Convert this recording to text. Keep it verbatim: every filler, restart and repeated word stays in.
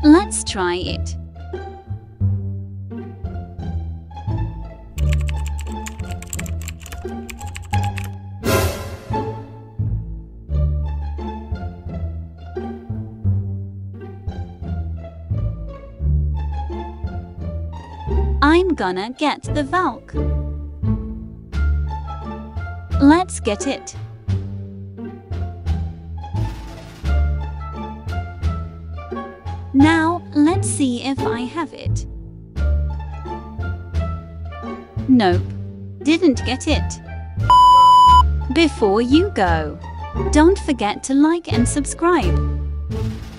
Let's try it. I'm gonna get the Valk. Let's get it. Now, let's see if I have it. Nope, didn't get it. Before you go, don't forget to like and subscribe.